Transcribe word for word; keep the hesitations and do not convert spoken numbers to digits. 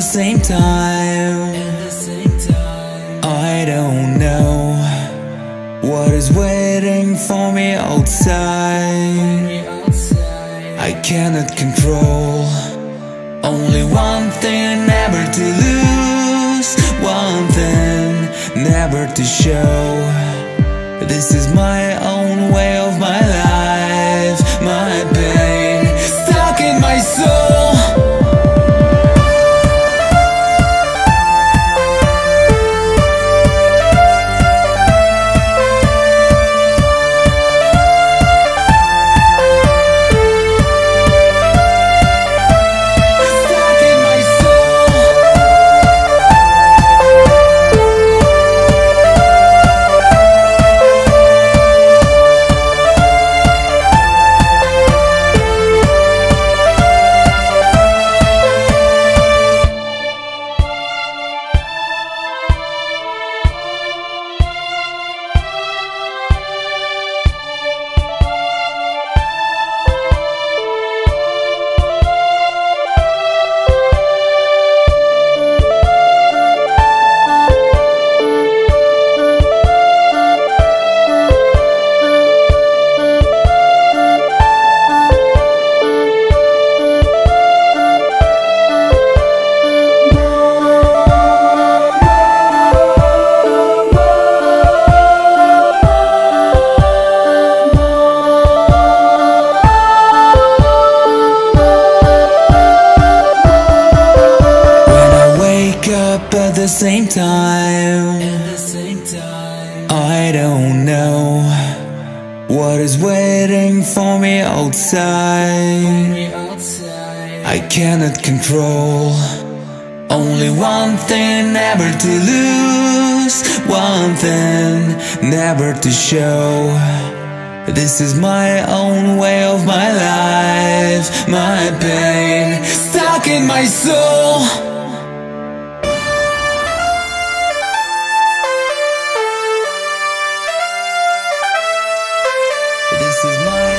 same time. I don't know what is waiting for me outside. I cannot control. Only one thing, never to lose. One thing, never to show. This is my own way of my life. My pain stuck in my soul. At the same time, I don't know what is waiting for me outside. I cannot control. Only one thing, never to lose. One thing, never to show. This is my own way of my life. My pain stuck in my soul. This is my